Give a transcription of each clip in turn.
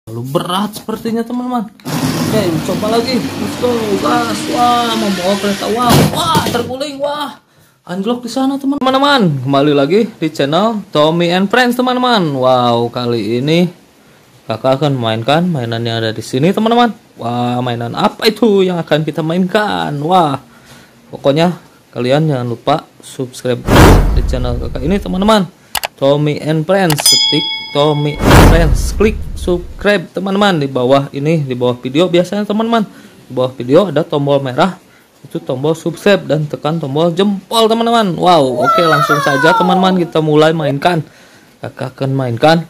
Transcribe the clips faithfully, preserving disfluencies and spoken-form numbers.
Lalu berat sepertinya teman-teman. Oke, coba lagi. Let's go, gas. Wah, membawa kereta. Wah, wah, terguling. Wah, anjlok di sana teman-teman. Kembali lagi di channel Tommy and Friends teman-teman. Wow, kali ini kakak akan mainkan mainan yang ada di sini teman-teman. Wah, mainan apa itu yang akan kita mainkan? Wah, pokoknya kalian jangan lupa subscribe di channel kakak ini teman-teman, Tommy and Friends. Ketik Tommy and Friends, klik subscribe teman-teman di bawah ini, di bawah video biasanya teman-teman. Di bawah video ada tombol merah, itu tombol subscribe, dan tekan tombol jempol teman-teman. Wow, oke, langsung saja teman-teman kita mulai mainkan. Kakak akan mainkan.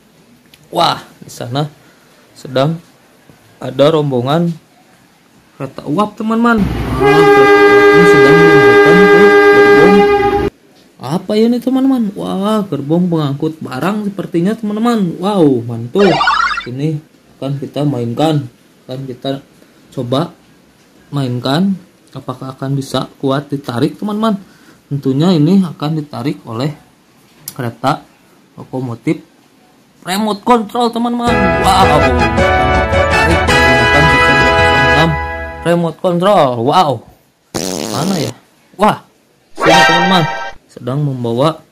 Wah, di sana sedang ada rombongan kereta uap teman-teman. Wah, ini sedang menggunakan gerbong. Apa ini teman-teman? Wah, gerbong pengangkut barang sepertinya teman-teman. Wow, mantul. Ini akan kita mainkan, akan kita coba mainkan. Apakah akan bisa kuat ditarik teman-teman? Tentunya ini akan ditarik oleh kereta lokomotif remote control teman-teman. Wow, tarik menggunakan C C dua nol enam remote control. Wow, mana ya? Wah, sini teman-teman, sedang membawa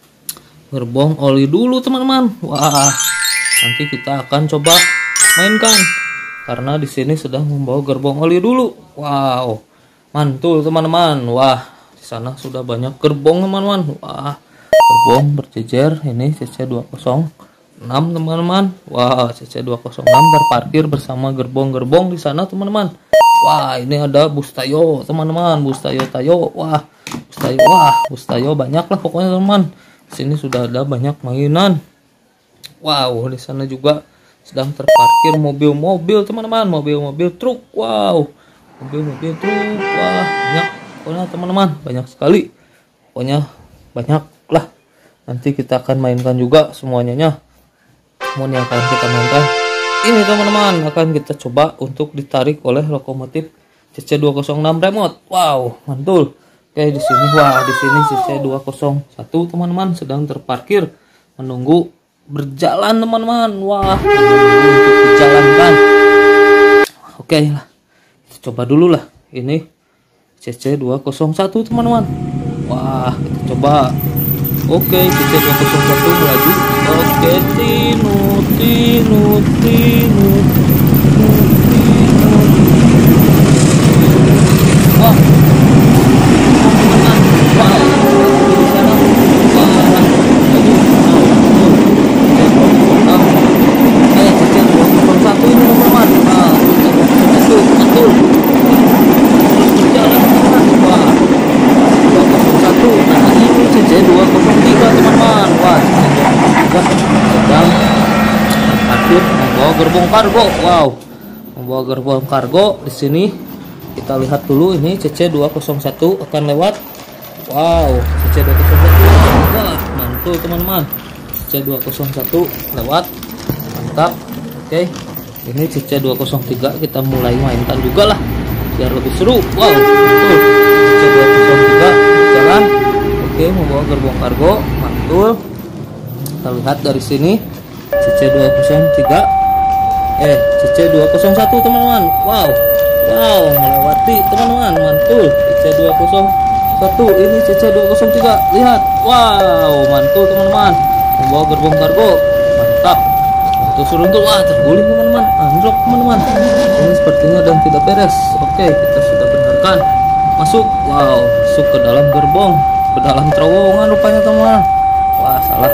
gerbong oli dulu teman-teman. Wah, nanti kita akan coba mainkan karena di sini sedang membawa gerbong oli dulu. Wow, mantul teman-teman. Wah, di sana sudah banyak gerbong teman-teman. Wah, gerbong berjejer. Ini C C dua nol enam teman-teman. Wah, C C dua nol enam terparkir bersama gerbong-gerbong di sana teman-teman. Wah, ini ada bus Tayo teman-teman, bus Tayo Tayo. Wah, bus Tayo, wah, bus Tayo banyak lah pokoknya teman. Sini sudah ada banyak mainan. Wow, di sana juga sedang terparkir mobil-mobil teman-teman, mobil-mobil truk. Wow, mobil-mobil truk. Wah, banyak pokoknya teman-teman, banyak sekali. Pokoknya banyak lah. Nanti kita akan mainkan juga semuanya. Semuanya akan kita mainkan. Ini teman-teman akan kita coba untuk ditarik oleh lokomotif C C dua nol enam remote. Wow, mantul. Oke, di sini wah, di sini C C dua nol satu teman-teman sedang terparkir menunggu berjalan teman-teman. Wah, menunggu untuk dijalankan. Oke lah, kita coba dulu lah. Ini C C dua nol satu teman-teman. Wah, kita coba. Oke, C C dua nol satu melaju. Oke, tinu tinu tinu tinu. Wah, wah, di sana. Wah, lagi. Eh, C C dua nol satu ini teman-teman. Nah, kita betul, betul. Terus berjalan teman-teman. Wah, dua nol satu. Nah, ini C C dua nol tiga teman-teman. Wah, C C dua nol tiga sedang terparkir membawa gerbong kargo. Wow, membawa gerbong kargo. Di sini kita lihat dulu, ini C C dua nol satu akan lewat. Wow, C C dua nol satu. Wah, mantul teman-teman. C C dua nol satu lewat. Mantap. Oke, ini C C dua nol tiga kita mulai mainkan juga lah biar lebih seru. Wow, mantul. C C dua nol tiga jalan. Oke, membawa gerbong kargo. Mantul. Kita lihat dari sini C C dua nol tiga eh C C dua nol satu teman-teman. Wow, wow, melewati teman-teman. Mantul. C C dua nol satu, ini C C dua nol tiga. Lihat. Wow, mantul teman-teman. Membawa gerbong kargo. Mantap. Mantul seruntul. Wah, terguling teman-teman. Anjlok teman-teman. Ini sepertinya dan tidak beres. Oke, kita sudah benarkan. Masuk. Wow, masuk ke dalam gerbong, ke dalam terowongan rupanya teman-teman. Wah, salah.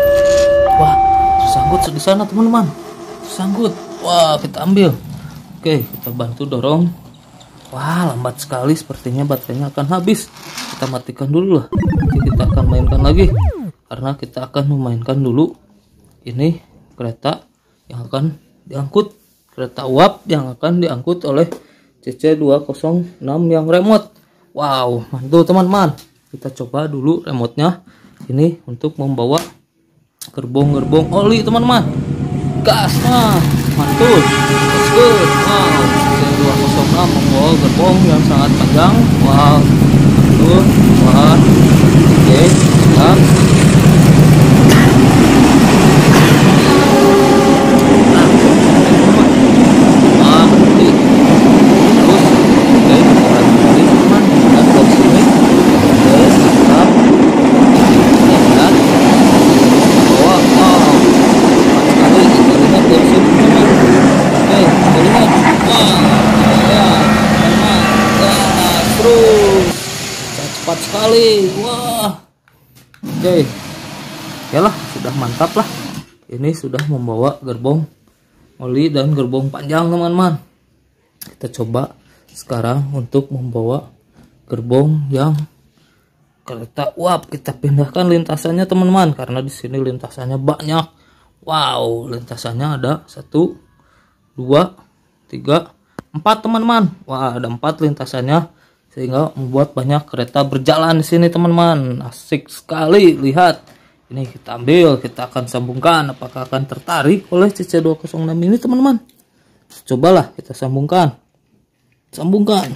Wah, tersangkut di sana teman-teman. Tersangkut. Wah, kita ambil. Oke, kita bantu dorong. Wah, lambat sekali, sepertinya baterainya akan habis. Kita matikan dulu lah. Nanti kita akan mainkan lagi. Karena kita akan memainkan dulu ini kereta yang akan diangkut, kereta uap yang akan diangkut oleh C C dua nol enam yang remote. Wow, mantul teman-teman. Kita coba dulu remote-nya ini untuk membawa gerbong-gerbong oli teman-teman. Gas, nah, mantul. Let's go. Wow, C C dua nol enam membawa gerbong yang sangat panjang. Wow, mantul. Wah, oke, siap. Nah, sekali. Wah. Oke. Oke lah, sudah mantap lah. Ini sudah membawa gerbong oli dan gerbong panjang, teman-teman. Kita coba sekarang untuk membawa gerbong yang kereta uap. Kita pindahkan lintasannya, teman-teman, karena di sini lintasannya banyak. Wow, lintasannya ada satu, dua, tiga, empat, teman-teman. Wah, ada empat lintasannya, sehingga membuat banyak kereta berjalan di sini, teman-teman. Asik sekali. Lihat, ini kita ambil, kita akan sambungkan. Apakah akan tertarik oleh C C dua nol enam ini, teman-teman? Cobalah kita sambungkan. Sambungkan.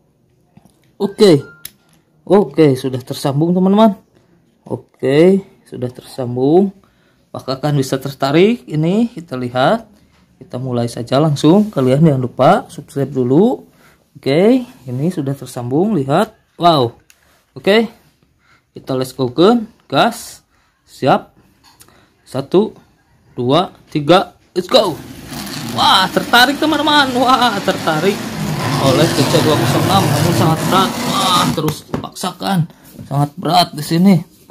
Oke. Oke, sudah tersambung, teman-teman. Oke, sudah tersambung. Apakah akan bisa tertarik? Ini kita lihat. Kita mulai saja langsung. Kalian jangan lupa subscribe dulu. Oke, ini sudah tersambung. Lihat. Wow. Oke. Kita let's go ke gas. Siap. Satu, dua, tiga. Let's go. Wah, tertarik, teman-teman. Wah, tertarik oleh C C dua nol enam, namun sangat berat. Wah, terus dipaksakan. Sangat berat di sini.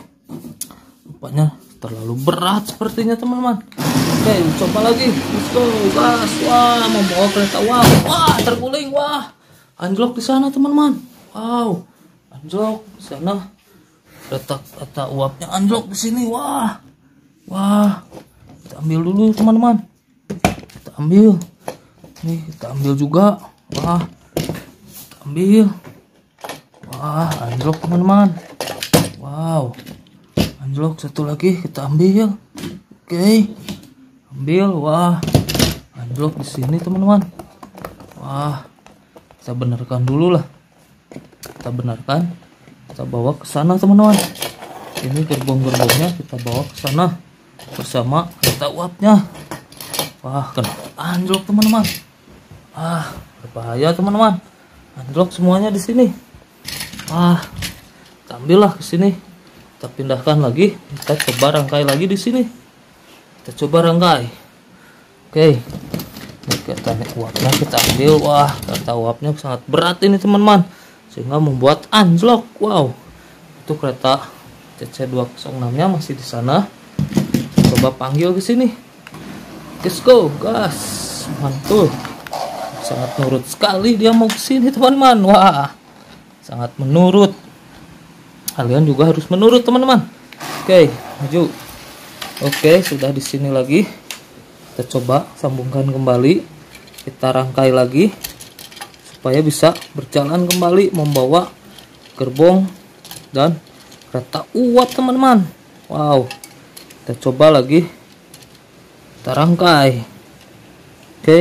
Rupanya terlalu berat sepertinya, teman-teman. Oke, coba lagi. Let's go, gas. Wah, membawa kereta uap. Wah, terguling. Wah, anjlok di sana, teman-teman. Wow, anjlok di sana. Kereta kereta uapnya anjlok di sini. Wah, wah. Kita ambil dulu, teman-teman. Kita ambil. Nih, kita ambil juga. Wah, kita ambil. Wah, anjlok, teman-teman. Wow, anjlok. Satu lagi kita ambil. Oke, ambil. Wah, anjlok di sini, teman-teman. Wah, kita benarkan dulu lah. Kita benarkan. Kita bawa ke sana, teman-teman. Ini gerbong-gerbongnya kita bawa ke sana bersama kereta uapnya. Wah, kenapa anjlok, teman-teman? Ah, berbahaya, teman-teman. Anjlok semuanya di sini. Wah, kita ambillah ke sini. Kita pindahkan lagi. Kita coba rangkai lagi di sini. Kita coba rangkai. Oke. Ini kereta uapnya kita ambil. Wah, kereta uapnya sangat berat ini, teman-teman, sehingga membuat anjlok. Wow. Itu kereta C C dua nol enam nya masih di sana. Coba panggil ke sini. Let's go, gas. Mantul. Sangat nurut sekali dia mau ke sini, teman-teman. Wah, sangat menurut. Kalian juga harus menurut, teman-teman. Oke, maju. Oke, sudah di sini lagi. Kita coba sambungkan kembali. Kita rangkai lagi supaya bisa berjalan kembali membawa gerbong dan kereta uap, teman-teman. Wow. Kita coba lagi. Kita rangkai. Oke.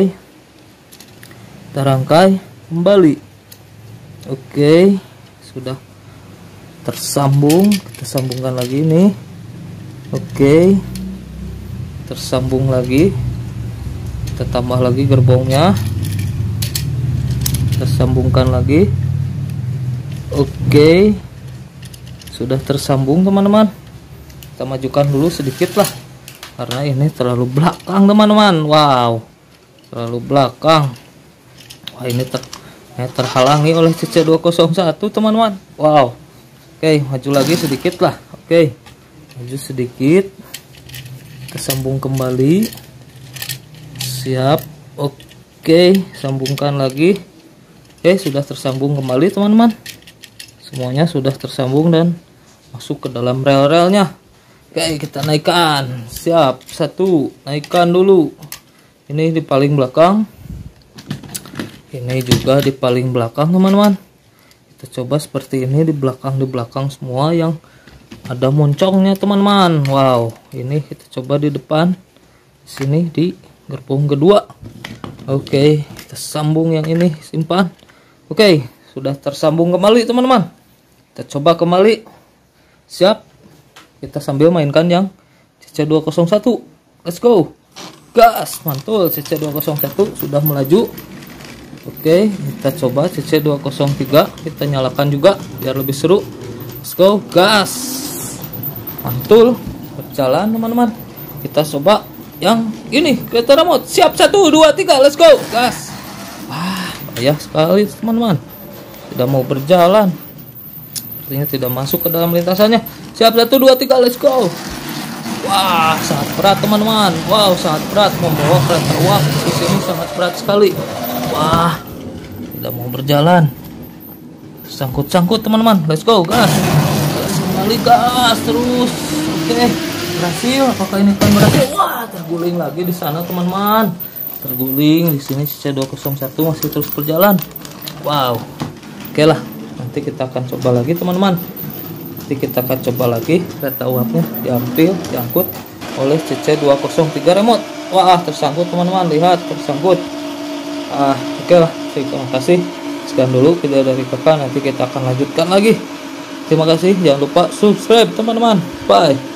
Kita rangkai kembali. Oke, sudah tersambung. Kita sambungkan lagi nih. Oke, tersambung lagi. Kita tambah lagi gerbongnya. Kita sambungkan lagi. Oke, sudah tersambung, teman-teman. Kita majukan dulu sedikit lah, karena ini terlalu belakang, teman-teman. Wow, terlalu belakang. Wah, ini ter eh, terhalangi oleh C C dua nol satu, teman-teman. Wow. Oke, maju lagi sedikit lah. Oke, maju sedikit. Kita sambung kembali. Siap. Oke, sambungkan lagi. Oke, sudah tersambung kembali, teman-teman. Semuanya sudah tersambung dan masuk ke dalam rel-relnya. Oke, kita naikkan. Siap. Satu, naikkan dulu. Ini di paling belakang. Ini juga di paling belakang, teman-teman. Kita coba seperti ini di belakang di belakang semua yang ada moncongnya, teman-teman. Wow, ini kita coba di depan. Sini di gerbong kedua. Oke, kita sambung yang ini, simpan. Oke, sudah tersambung kembali, teman-teman. Kita coba kembali. Siap. Kita sambil mainkan yang C C dua nol satu. Let's go. Gas, mantul. C C dua nol satu sudah melaju. Oke, kita coba C C dua nol tiga. Kita nyalakan juga biar lebih seru. Let's go, gas. Mantul, berjalan, teman-teman. Kita coba yang ini, kereta remote. Siap, satu, dua, tiga, let's go, gas. Wah, bahaya sekali, teman-teman. Tidak mau berjalan. sepertinya tidak masuk ke dalam lintasannya. Siap, satu dua tiga, let's go. Wah, sangat berat teman-teman. Wow, sangat berat membawa kereta uap di sini, sangat berat sekali. Wah, tidak mau berjalan. Sangkut-sangkut teman-teman. Let's go, gas. Gas kembali, gas terus. Oke, berhasil. Apakah ini akan berhasil? Wah, terguling lagi di sana teman-teman. Terguling di sini. C dua nol satu masih terus berjalan. Wow. Oke lah, nanti kita akan coba lagi teman-teman. Nanti kita akan coba lagi kereta uapnya diambil, diangkut oleh C C dua nol tiga remote. Wah, tersangkut teman-teman, lihat tersangkut. Ah, oke lah, terima kasih. Sekian dulu video dari kakak, nanti kita akan lanjutkan lagi. Terima kasih, jangan lupa subscribe teman-teman. Bye.